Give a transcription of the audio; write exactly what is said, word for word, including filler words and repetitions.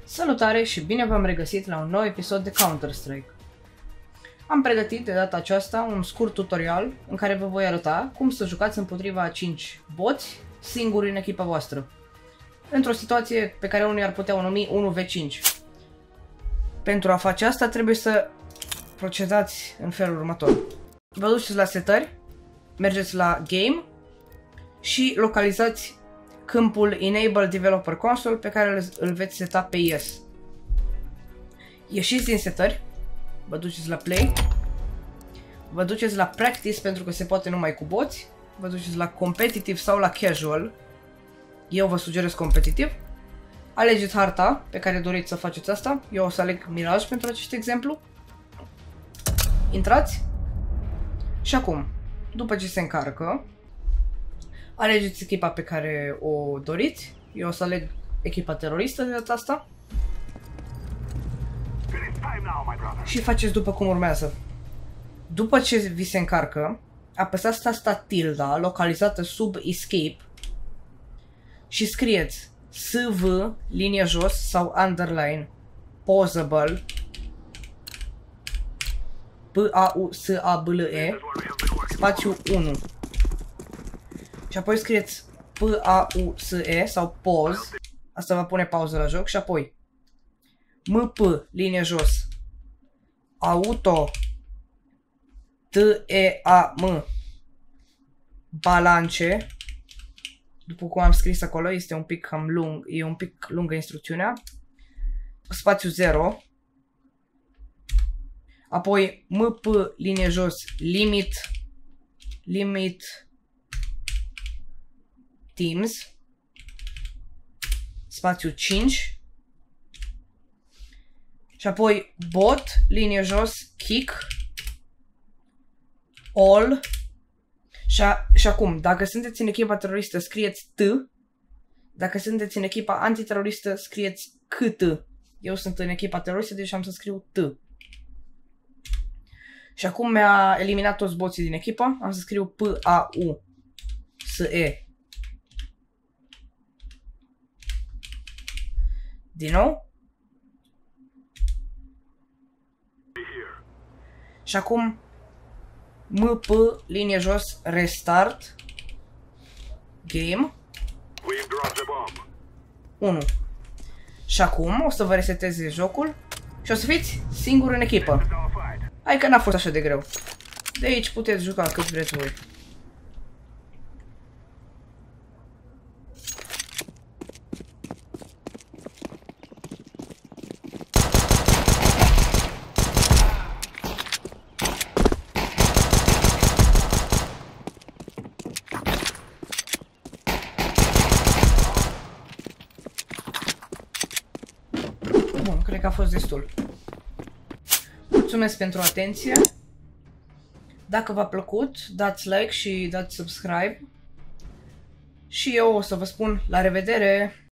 Salutare și bine v-am regăsit la un nou episod de Counter-Strike. Am pregătit de data aceasta un scurt tutorial în care vă voi arăta cum să jucați împotriva a cinci boți singuri în echipa voastră, într-o situație pe care unii ar putea o numi unu v cinci. Pentru a face asta trebuie să procedați în felul următor. Vă duceți la setări, mergeți la Game și localizați câmpul Enable Developer Console pe care îl veți seta pe Yes. Ieșiți din setări, vă duceți la Play, vă duceți la Practice pentru că se poate numai cu boți, vă duceți la Competitive sau la Casual. Eu vă sugerez Competitive. Alegeți harta pe care doriți să faceți asta. Eu o să aleg Mirage pentru acest exemplu. Intrați. Și acum, după ce se încarcă, alegeți echipa pe care o doriți. Eu o să aleg echipa teroristă de data asta. Și faceți după cum urmează. După ce vi se încarcă, apăsați tasta tilda localizată sub Escape și scrieți S V, linie jos sau underline, pausable, P A U S A B L E, spațiu unu. Și apoi scrieți P A U S E sau pause, asta va pune pauză la joc, și apoi M P, linie jos, auto, T E A M, balance, după cum am scris acolo, este un pic cam lung, e un pic lungă instrucțiunea, spațiu zero, apoi M P, linie jos, limit, limit, teams, spațiu cinci, și apoi bot, linie jos, kick, all, și, a, și acum, dacă sunteți în echipa teroristă, scrieți T, dacă sunteți în echipa antiteroristă, scrieți C T. Eu sunt în echipa teroristă, deci am să scriu T. Și acum mi-a eliminat toți boții din echipă, am să scriu P A U S E. Din nou. Și acum M P, linie jos, restart, game, unu. Și acum o să vă reseteze jocul și o să fiți singuri în echipă. Hai că n-a fost așa de greu. De aici puteți juca cât vreți voi. Bun, cred că a fost destul. Mulțumesc pentru atenție. Dacă v-a plăcut, dați like și dați subscribe. Și eu o să vă spun la revedere!